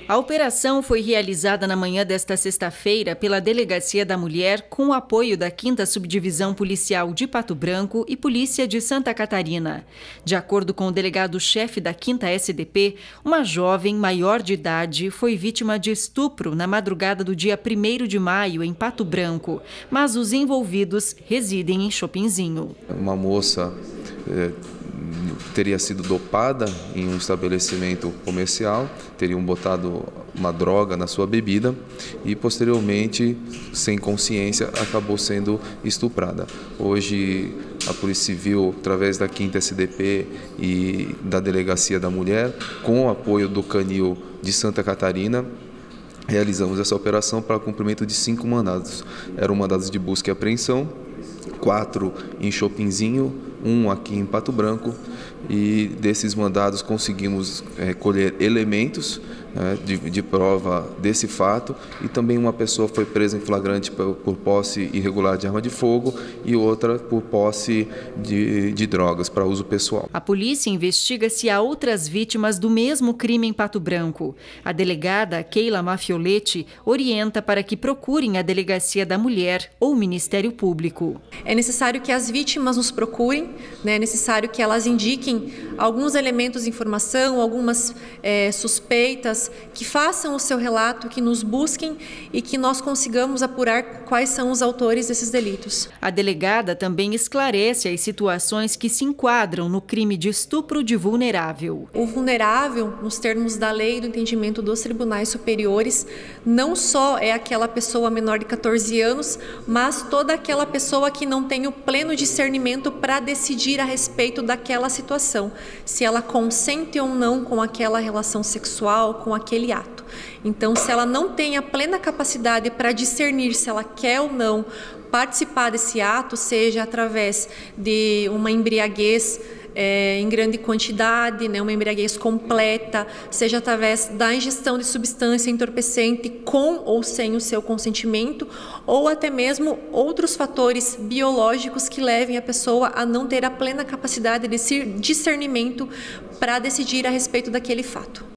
A operação foi realizada na manhã desta sexta-feira pela Delegacia da Mulher com o apoio da 5ª Subdivisão Policial de Pato Branco e Polícia de Santa Catarina. De acordo com o delegado-chefe da 5ª SDP, uma jovem maior de idade foi vítima de estupro na madrugada do dia 1º de maio em Pato Branco, mas os envolvidos residem em Chopinzinho. Uma moça teria sido dopada em um estabelecimento comercial, teriam botado uma droga na sua bebida e posteriormente, sem consciência, acabou sendo estuprada. Hoje a Polícia Civil, através da 5ª SDP e da Delegacia da Mulher, com o apoio do Canil de Santa Catarina, realizamos essa operação para cumprimento de 5 mandados. Eram mandados de busca e apreensão, 4 em Chopinzinho, 1 aqui em Pato Branco, e desses mandados conseguimos colher elementos de prova desse fato, e também uma pessoa foi presa em flagrante por posse irregular de arma de fogo e outra por posse de drogas para uso pessoal. A polícia investiga se há outras vítimas do mesmo crime em Pato Branco. A delegada Keila Mafioletti orienta para que procurem a Delegacia da Mulher ou o Ministério Público. É necessário que as vítimas nos procurem, é necessário que elas indiquem alguns elementos de informação, algumas suspeitas, que façam o seu relato, que nos busquem e que nós consigamos apurar quais são os autores desses delitos. A delegada também esclarece as situações que se enquadram no crime de estupro de vulnerável. O vulnerável, nos termos da lei e do entendimento dos tribunais superiores, não só é aquela pessoa menor de 14 anos, mas toda aquela pessoa que não tem o pleno discernimento para decidir a respeito daquela situação, se ela consente ou não com aquela relação sexual, com aquele ato. Então, se ela não tem a plena capacidade para discernir se ela quer ou não participar desse ato, seja através de uma embriaguez em grande quantidade, uma embriaguez completa, seja através da ingestão de substância entorpecente com ou sem o seu consentimento, ou até mesmo outros fatores biológicos que levem a pessoa a não ter a plena capacidade de discernimento para decidir a respeito daquele fato.